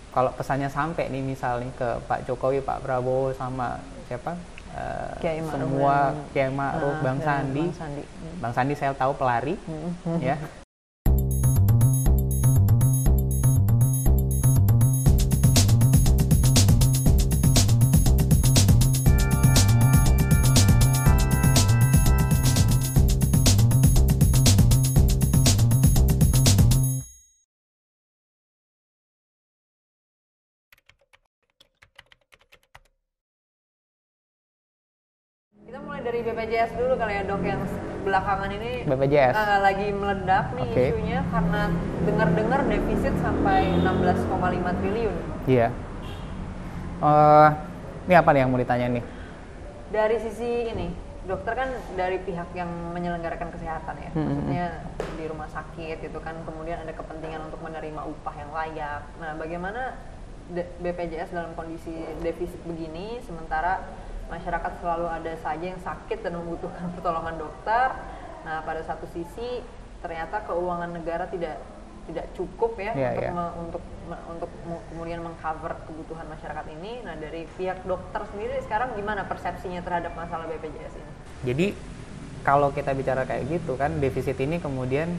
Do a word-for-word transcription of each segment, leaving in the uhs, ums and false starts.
kalau pesannya sampai nih misalnya ke Pak Jokowi, Pak Prabowo sama siapa uh, Kiai Ma'ruf semua dan, Kiai Ma'ruf, uh, Bang Sandi. Bang Sandi. Hmm. Bang Sandi saya tahu pelari, Hmm. ya. Kita mulai dari B P J S dulu kali ya dok, yang belakangan ini B P J S uh, lagi meledak nih okay. isunya karena dengar-dengar defisit sampai enam belas koma lima triliun. Iya. Uh, ini apa nih yang mau ditanya nih? Dari sisi ini, dokter kan dari pihak yang menyelenggarakan kesehatan ya, hmm. maksudnya di rumah sakit gitu kan, kemudian ada kepentingan untuk menerima upah yang layak. Nah, bagaimana B P J S dalam kondisi defisit begini, sementara masyarakat selalu ada saja yang sakit dan membutuhkan pertolongan dokter. Nah, pada satu sisi ternyata keuangan negara tidak tidak cukup ya yeah, untuk yeah. Me, untuk me, untuk kemudian mengcover kebutuhan masyarakat ini. Nah, dari pihak dokter sendiri sekarang gimana persepsinya terhadap masalah B P J S ini? Jadi kalau kita bicara kayak gitu kan, defisit ini kemudian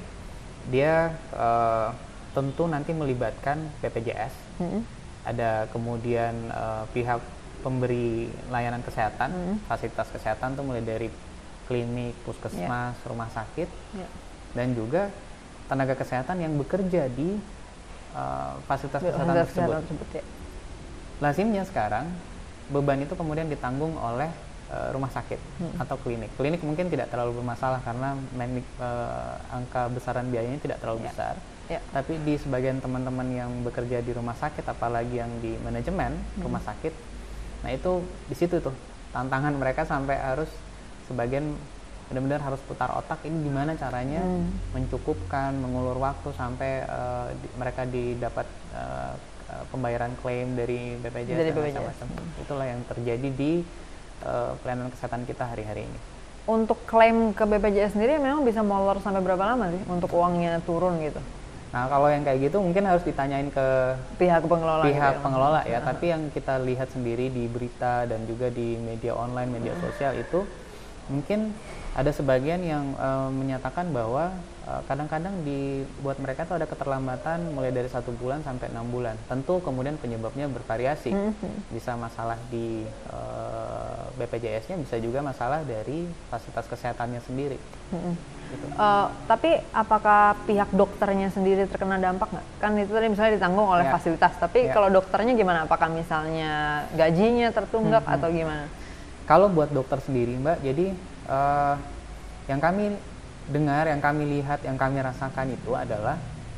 dia uh, tentu nanti melibatkan B P J S. Mm-hmm. Ada kemudian uh, pihak pemberi layanan kesehatan, mm-hmm. fasilitas kesehatan tuh mulai dari klinik, puskesmas, yeah. rumah sakit, yeah. dan juga tenaga kesehatan yang bekerja di uh, fasilitas kesehatan Fasilitas tersebut. tersebut ya. Lazimnya sekarang beban itu kemudian ditanggung oleh uh, rumah sakit hmm. atau klinik. Klinik mungkin tidak terlalu bermasalah karena menik, uh, angka besaran biayanya tidak terlalu yeah. besar. Yeah. Tapi di sebagian teman-teman yang bekerja di rumah sakit, apalagi yang di manajemen hmm. rumah sakit, nah itu di situ tuh tantangan mereka sampai harus sebagian benar-benar harus putar otak ini gimana caranya hmm. mencukupkan, mengulur waktu sampai uh, di, mereka didapat uh, pembayaran klaim dari B P J S dari dan macam-macam. Hmm. Itulah yang terjadi di uh, pelayanan kesehatan kita hari-hari ini. Untuk klaim ke B P J S sendiri memang bisa molor sampai berapa lama sih untuk uangnya turun gitu? Nah, kalau yang kayak gitu mungkin harus ditanyain ke pihak pengelola pihak gitu, pengelola ya, nah. tapi yang kita lihat sendiri di berita dan juga di media online, media sosial itu mungkin ada sebagian yang uh, menyatakan bahwa uh, kadang-kadang dibuat mereka tuh ada keterlambatan mulai dari satu bulan sampai enam bulan. Tentu kemudian penyebabnya bervariasi. Mm-hmm. Bisa masalah di uh, B P J S-nya, bisa juga masalah dari fasilitas kesehatannya sendiri. Mm-hmm. Gitu. Uh, tapi apakah pihak dokternya sendiri terkena dampak nggak? Kan itu tadi misalnya ditanggung oleh ya. fasilitas, tapi ya. kalau dokternya gimana? Apakah misalnya gajinya tertunggak hmm, atau gimana? Kalau buat dokter sendiri Mbak, jadi uh, yang kami dengar, yang kami lihat, yang kami rasakan itu adalah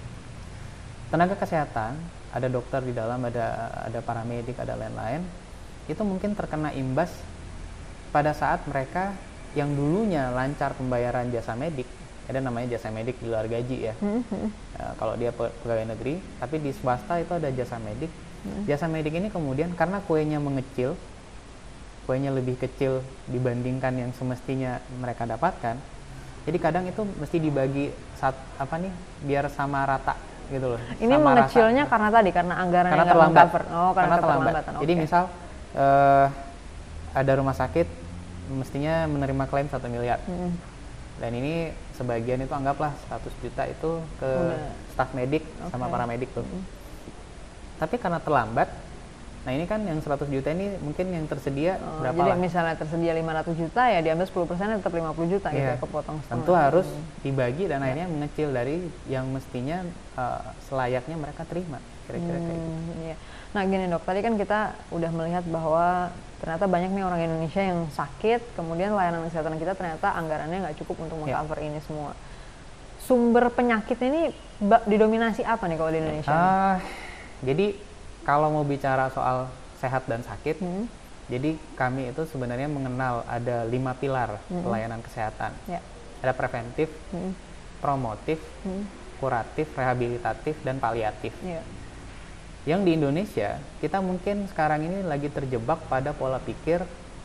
tenaga kesehatan, ada dokter di dalam, ada ada paramedik, ada lain-lain, itu mungkin terkena imbas pada saat mereka yang dulunya lancar pembayaran jasa medik, ada namanya jasa medik di luar gaji ya. Mm-hmm. Uh, kalau dia pegawai negeri, tapi di swasta itu ada jasa medik. Mm-hmm. Jasa medik ini kemudian karena kuenya mengecil, kuenya lebih kecil dibandingkan yang semestinya mereka dapatkan. Jadi kadang itu mesti dibagi saat apa nih, biar sama rata gitu loh. Ini sama mengecilnya rata. karena tadi karena anggaran karena yang terlambat. Cover. Oh, karena, karena terlambat. Okay. Jadi misal uh, ada rumah sakit mestinya menerima klaim satu miliar, hmm. dan ini sebagian itu anggaplah seratus juta itu ke Udah. staf medik okay. sama paramedik tuh. Hmm. Tapi karena terlambat, nah ini kan yang seratus juta ini mungkin yang tersedia oh, berapa jadi lah? Misalnya tersedia lima ratus juta ya diambil sepuluh persen tetap lima puluh juta yeah. gitu, kepotong setengah. Tentu harus dibagi dan yeah. akhirnya mengecil dari yang mestinya uh, selayaknya mereka terima, kira-kira hmm, kayak gitu. Iya. Nah gini dok, tadi kan kita udah melihat bahwa ternyata banyak nih orang Indonesia yang sakit, kemudian layanan kesehatan kita ternyata anggarannya nggak cukup untuk mengcover yeah. ini semua. Sumber penyakit ini didominasi apa nih kalau di Indonesia? Uh, jadi kalau mau bicara soal sehat dan sakit, hmm. jadi kami itu sebenarnya mengenal ada lima pilar hmm. pelayanan kesehatan. Yeah. Ada preventif, hmm. promotif, hmm. kuratif, rehabilitatif, dan paliatif. Yeah. Yang di Indonesia, kita mungkin sekarang ini lagi terjebak pada pola pikir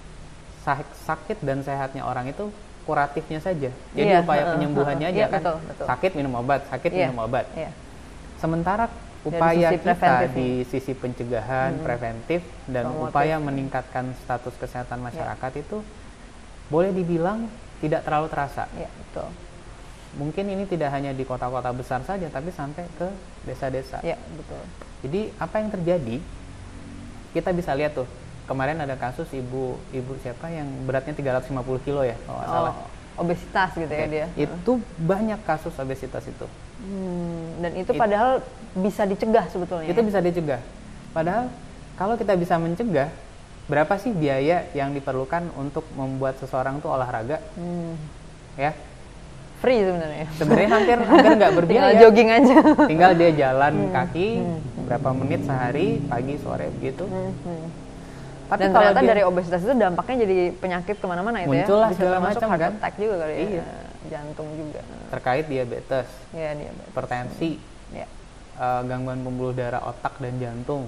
sakit dan sehatnya orang itu kuratifnya saja. Jadi yeah, upaya uh, penyembuhannya uh, aja yeah, kan, betul, betul. sakit minum obat, sakit yeah, minum obat. Yeah. Sementara upaya sisi kita preventif di nih. sisi pencegahan, Hmm. preventif, dan Promotif. upaya meningkatkan status kesehatan masyarakat itu boleh dibilang tidak terlalu terasa. Ya, betul. Mungkin ini tidak hanya di kota-kota besar saja, tapi sampai ke desa-desa. Ya, betul. Jadi apa yang terjadi? Kita bisa lihat tuh, kemarin ada kasus ibu ibu siapa yang beratnya tiga ratus lima puluh kilo ya, kalau nggak salah. Oh, obesitas gitu ya Oke, dia. Itu banyak kasus obesitas itu. Hmm, dan itu It- padahal bisa dicegah sebetulnya. Itu ya? bisa dicegah. Padahal kalau kita bisa mencegah, berapa sih biaya yang diperlukan untuk membuat seseorang tuh olahraga? Hmm, Ya, free sebenarnya. sebenarnya hampir hampir nggak berbiaya. Tinggal jogging aja. Tinggal dia jalan kaki hmm. berapa menit sehari, pagi sore begitu. Hmm, hmm. Tapi Dan kalau ternyata dia- dari obesitas itu dampaknya jadi penyakit kemana-mana itu Muncullah ya. Bisa segala termasuk macam, heart kan? attack juga kali ya. Iya. Jantung juga. terkait diabetes, Ya, dia. hipertensi, Ya. eh, gangguan pembuluh darah otak dan jantung.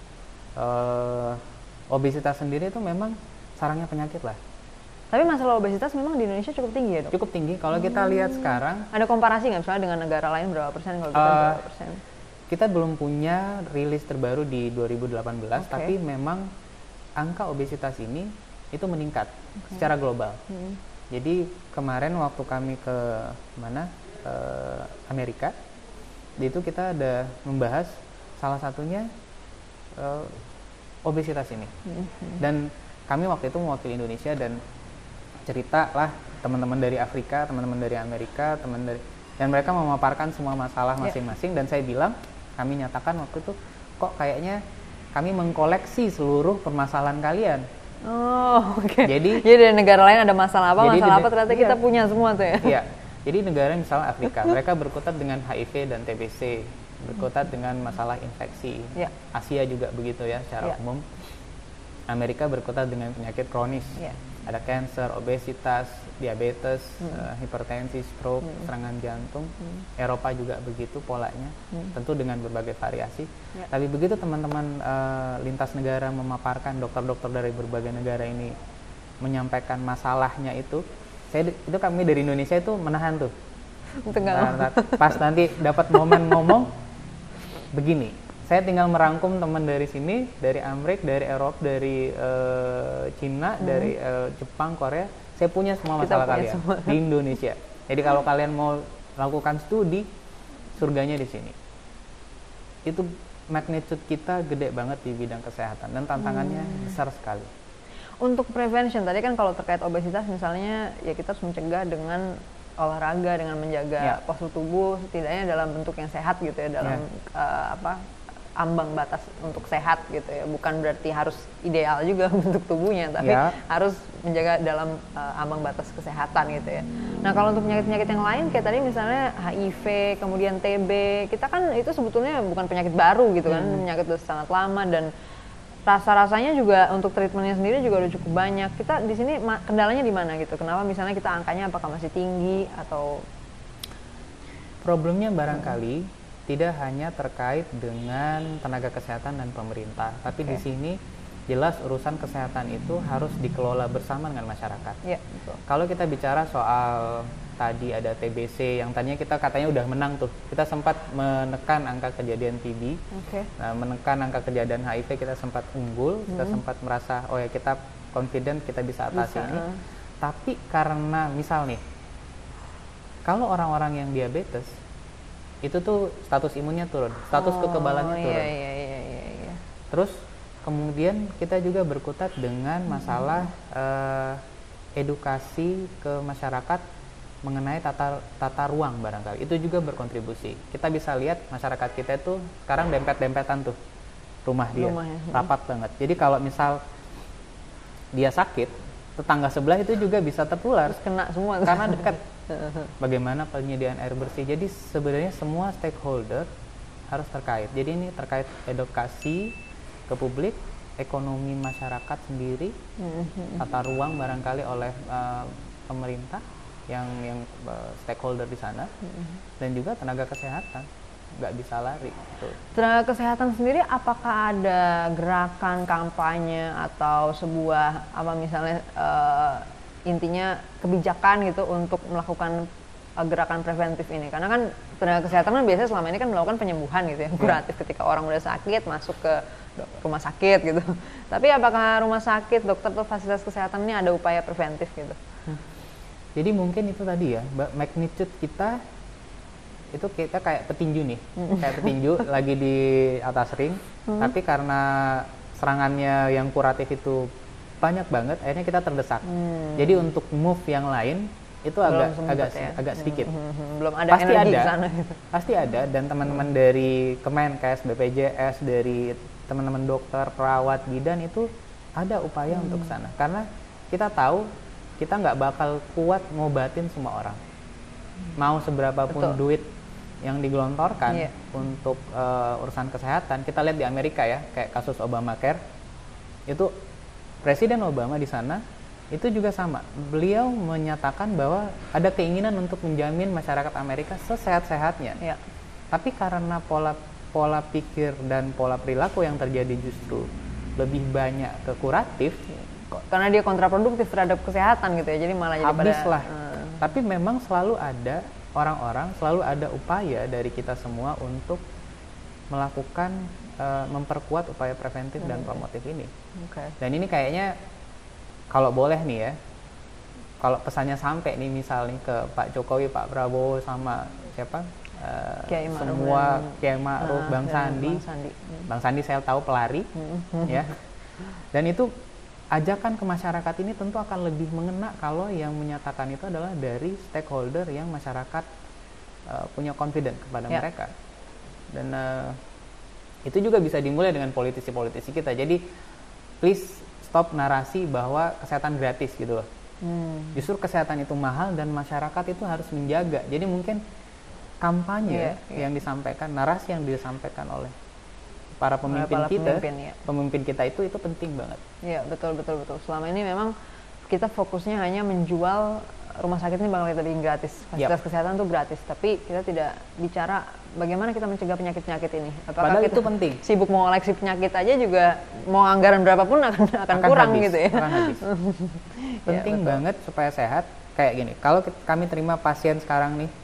Eh, obesitas sendiri itu memang sarangnya penyakit lah. Tapi masalah obesitas memang di Indonesia cukup tinggi ya, Dok? Cukup tinggi. Kalau kita lihat sekarang, Ada komparasi nggak misalnya dengan negara lain berapa persen, kalau kita Eh, berapa persen? kita belum punya rilis terbaru di dua ribu delapan belas, Oke. tapi memang angka obesitas ini itu meningkat secara global. Hmm. Jadi kemarin waktu kami ke mana eh, Amerika, di itu kita ada membahas salah satunya eh, obesitas ini. Hmm. Dan kami waktu itu mewakili Indonesia dan cerita lah teman-teman dari Afrika, teman-teman dari Amerika, teman dari dan mereka memaparkan semua masalah Ya. masing-masing dan saya bilang, kami nyatakan waktu itu kok kayaknya kami mengkoleksi seluruh permasalahan kalian. Oh, oke. Jadi- Jadi dari negara lain ada masalah apa, Jadi masalah di- apa ternyata iya. kita punya semua tuh ya. Iya. Jadi negara misalnya Afrika, mereka berkutat dengan H I V dan T B C, berkutat dengan masalah infeksi. Ya. Asia juga begitu ya secara Ya. umum. Amerika berkutat dengan penyakit kronis. Ya. Ada cancer, obesitas, diabetes, Hmm. eh, hipertensi, stroke, serangan jantung. Eropa juga begitu polanya, Hmm. tentu dengan berbagai variasi. Ya. Tapi begitu teman-teman eh, lintas negara memaparkan, dokter-dokter dari berbagai negara ini menyampaikan masalahnya itu, saya itu kami dari Indonesia itu menahan tuh. Untuk nggak Nah, nah, pas nanti dapat momen ngomong begini, saya tinggal merangkum teman dari sini, dari Amerika, dari Eropa, dari eh, Cina, dari eh, Jepang, Korea. Saya punya semua Kita masalah punya kalian semua. di Indonesia. Jadi kalau kalian mau lakukan studi, surganya di sini. Itu magnitude kita gede banget di bidang kesehatan dan tantangannya besar sekali. Untuk prevention tadi kan kalau terkait obesitas misalnya ya kita harus mencegah dengan olahraga, dengan menjaga Ya. postur tubuh setidaknya dalam bentuk yang sehat gitu ya, dalam eh, apa ambang batas untuk sehat gitu ya, bukan berarti harus ideal juga bentuk tubuhnya, tapi Ya. harus menjaga dalam eh, ambang batas kesehatan gitu ya. Nah kalau untuk penyakit-penyakit yang lain kayak tadi misalnya H I V, kemudian T B, kita kan itu sebetulnya bukan penyakit baru gitu kan, penyakit udah sangat lama dan rasa-rasanya juga untuk treatmentnya sendiri juga udah cukup banyak. Kita di sini ma- kendalanya di mana gitu? Kenapa misalnya kita angkanya apakah masih tinggi atau Problemnya barangkali tidak hanya terkait dengan tenaga kesehatan dan pemerintah, tapi di Oke. sini jelas urusan kesehatan itu harus dikelola bersama dengan masyarakat. ya betul. Kalau kita bicara soal tadi ada T B C yang tadinya kita katanya udah menang tuh, kita sempat menekan angka kejadian T B, Oke. nah, menekan angka kejadian H I V kita sempat unggul, kita sempat merasa oh ya kita confident kita bisa atasi Bisa, ini. uh. Tapi karena misal nih, kalau orang-orang yang diabetes itu tuh status imunnya turun, status Oh, kekebalannya turun. Iya, iya, iya, iya, iya. Terus kemudian kita juga berkutat dengan masalah eh, edukasi ke masyarakat mengenai tata tata ruang barangkali. Itu juga berkontribusi. Kita bisa lihat masyarakat kita itu sekarang dempet-dempetan tuh rumah dia, Rumahnya, hmm. rapat banget. Jadi kalau misal dia sakit, tetangga sebelah itu juga bisa tertular Terus kena semua karena dekat. Bagaimana penyediaan air bersih. Jadi sebenarnya semua stakeholder harus terkait. Jadi ini terkait edukasi ke publik, ekonomi masyarakat sendiri, tata ruang barangkali oleh uh, pemerintah yang yang uh, stakeholder di sana, dan juga tenaga kesehatan nggak bisa lari. Tuh. Tenaga kesehatan sendiri apakah ada gerakan kampanye atau sebuah apa misalnya eh, intinya kebijakan gitu untuk melakukan uh, gerakan preventif ini? Karena kan tenaga kesehatan kan biasanya selama ini kan melakukan penyembuhan gitu ya, kuratif yeah. ketika orang udah sakit masuk ke rumah sakit gitu. Tapi apakah rumah sakit, dokter atau fasilitas kesehatan ini ada upaya preventif gitu? Hmm. Jadi mungkin itu tadi ya, magnitude kita itu kita kayak petinju nih, kayak petinju lagi di atas ring, hmm. tapi karena serangannya yang kuratif itu banyak banget, akhirnya kita terdesak. Hmm. Jadi untuk move yang lain itu belum agak agak ya? agak sedikit. Hmm, hmm, belum ada pasti energi ada, di sana. pasti ada. Dan teman-teman hmm. dari Kemenkes, B P J S, dari teman-teman dokter, perawat, bidan itu ada upaya hmm. untuk sana. Karena kita tahu kita nggak bakal kuat ngobatin semua orang. Mau seberapapun Betul. duit yang digelontorkan yeah. untuk uh, urusan kesehatan, kita lihat di Amerika ya, kayak kasus Obamacare, itu Presiden Obama di sana itu juga sama. Beliau menyatakan bahwa ada keinginan untuk menjamin masyarakat Amerika sesehat-sehatnya. Yeah. Tapi karena pola pola pikir dan pola perilaku yang terjadi justru lebih banyak ke kuratif, karena dia kontraproduktif terhadap kesehatan gitu ya, jadi malah jadi habis pada, lah. Uh, Tapi memang selalu ada orang-orang, selalu ada upaya dari kita semua untuk melakukan uh, memperkuat upaya preventif hmm. dan promotif ini. Okay. Dan ini kayaknya kalau boleh nih ya, kalau pesannya sampai nih misalnya ke Pak Jokowi, Pak Prabowo sama siapa uh, Kiai semua Kiai Ma'ruf, uh, Bang Sandi, Bang Sandi, hmm. Bang Sandi saya tahu pelari, hmm. ya. Dan itu ajakan ke masyarakat ini tentu akan lebih mengena kalau yang menyatakan itu adalah dari stakeholder yang masyarakat uh, punya confident kepada ya. mereka. Dan uh, itu juga bisa dimulai dengan politisi-politisi kita. Jadi please stop narasi bahwa kesehatan gratis gitu loh. Hmm. Justru kesehatan itu mahal dan masyarakat itu harus menjaga. Jadi mungkin kampanye yeah, yeah. yang disampaikan, narasi yang disampaikan oleh para pemimpin para kita, pemimpin, ya. pemimpin kita itu itu penting banget. Iya betul betul betul. Selama ini memang kita fokusnya hanya menjual rumah sakit ini bakal lebih gratis, fasilitas yep. kesehatan itu gratis, tapi kita tidak bicara bagaimana kita mencegah penyakit-penyakit ini. Apakah Padahal kita itu penting. Sibuk mau koleksi penyakit aja juga mau anggaran berapapun akan akan, akan kurang habis, gitu ya. Akan habis. Penting ya, banget supaya sehat. Kayak gini, kalau kami terima pasien sekarang nih,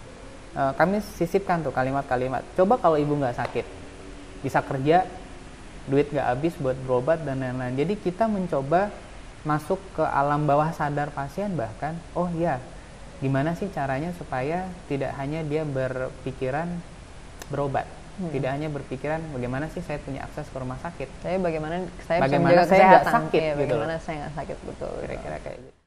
uh, kami sisipkan tuh kalimat-kalimat. Coba kalau ibu nggak sakit, bisa kerja, duit nggak habis buat berobat dan lain-lain. Jadi kita mencoba masuk ke alam bawah sadar pasien bahkan, oh iya, gimana sih caranya supaya tidak hanya dia berpikiran berobat, hmm. tidak hanya berpikiran bagaimana sih saya punya akses ke rumah sakit, tapi bagaimana saya bagaimana bisa menjaga saya kesehatan, sakit, iya, gitu bagaimana loh. saya nggak sakit betul. Kira-kira kayak gitu.